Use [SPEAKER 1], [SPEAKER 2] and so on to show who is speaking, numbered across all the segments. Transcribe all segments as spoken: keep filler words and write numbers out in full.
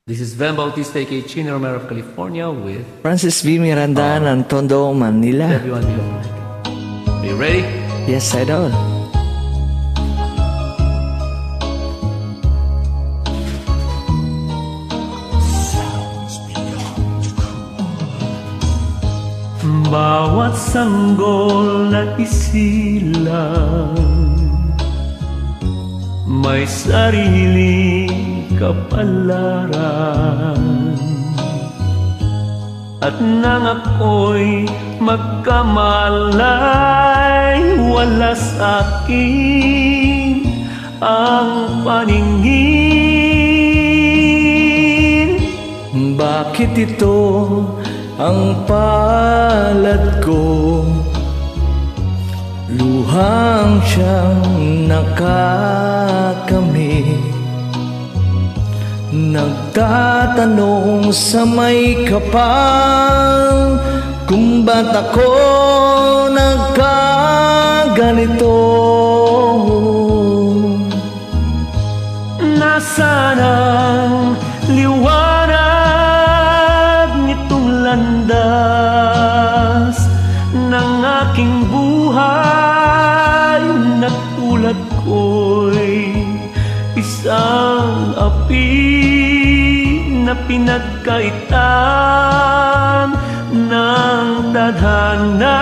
[SPEAKER 1] This is Van Bautista, aka Chino Romero of California with
[SPEAKER 2] Francis V. Miranda uh, ng Tondo, Manila.
[SPEAKER 1] Everyone be like. Are you ready?
[SPEAKER 2] Yes, idol.
[SPEAKER 1] Bawat sanggol na isilang may sariling kapalaran, at nang ako'y magkamalay, wala sa'kin ang paningin.
[SPEAKER 2] Bakit ito ang palad ko? Luhang siyang nakakamit, nagtatanong sa may kapal kung ba't ako nagkaganito.
[SPEAKER 1] Nasaan ang liwanag nitong landas ng aking buhay? Na tulad ko'y isang api na pinagkaitan ng tadhana.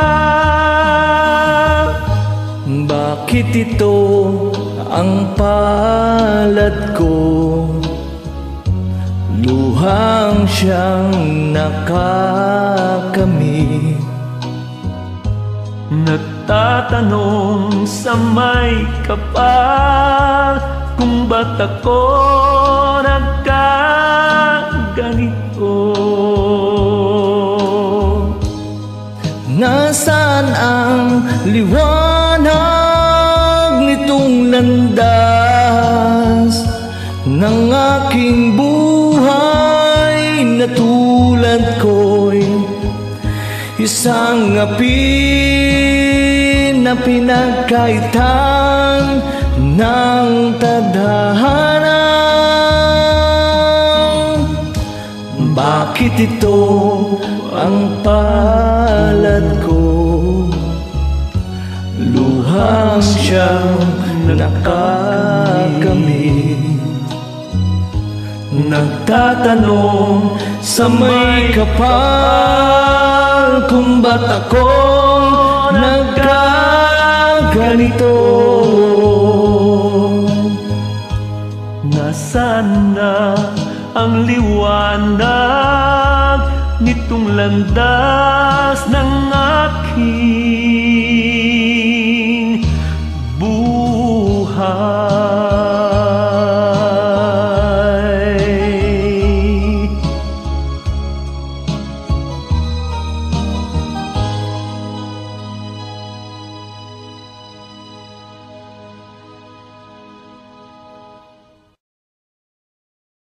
[SPEAKER 2] Bakit ito ang palad ko? Luhang siyang nakakamit,
[SPEAKER 1] nagtatanong sa may kapal kung ba't ako nagkaganito.
[SPEAKER 2] Nasaan ang liwanag nitong landas ng aking buhay? Na tulad ko'y isang api na pinagkaitan ng tadhana. Bakit ito ang palad ko? Luhang siyang nakakamit, nagtatanong sa may kapal kung ba't ako nagkaganito.
[SPEAKER 1] Nasaan na ang liwanag nitong landas ng aking